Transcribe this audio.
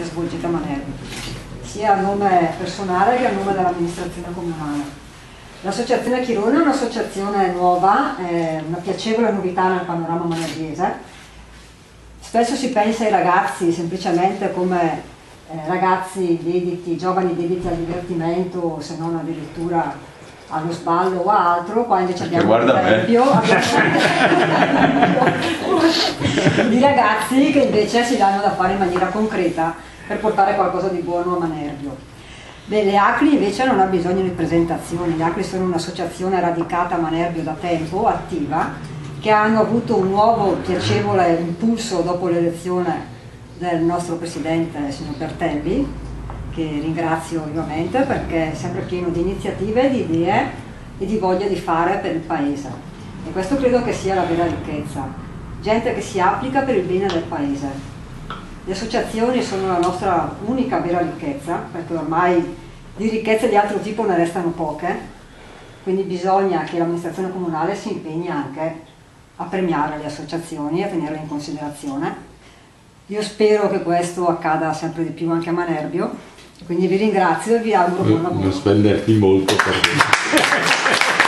svolgete a Manerbio, sia a nome personale che a nome dell'amministrazione comunale. L'associazione Chirone è un'associazione nuova, una piacevole novità nel panorama manerbiese. Spesso si pensa ai ragazzi semplicemente come ragazzi dediti, giovani dediti al divertimento, se non addirittura allo sballo o altro. Qua invece abbiamo un esempio di ragazzi che invece si danno da fare in maniera concreta per portare qualcosa di buono a Manerbio. Beh, le ACLI invece non ha bisogno di presentazioni. Le ACLI sono un'associazione radicata a Manerbio da tempo, attiva, che hanno avuto un nuovo piacevole impulso dopo l'elezione del nostro presidente, signor Bertelli, che ringrazio vivamente perché è sempre pieno di iniziative, di idee e di voglia di fare per il paese. E questo credo che sia la vera ricchezza, gente che si applica per il bene del paese. Le associazioni sono la nostra unica vera ricchezza, perché ormai di ricchezze di altro tipo ne restano poche, quindi bisogna che l'amministrazione comunale si impegni anche a premiare le associazioni e a tenerle in considerazione. Io spero che questo accada sempre di più anche a Manerbio, quindi vi ringrazio e vi auguro buon lavoro. Non spenderti molto per questo.